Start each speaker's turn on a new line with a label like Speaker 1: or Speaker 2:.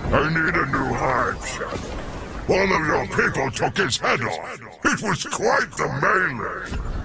Speaker 1: I need a new Hive Shadow. One of your people took his head off. It was quite the melee.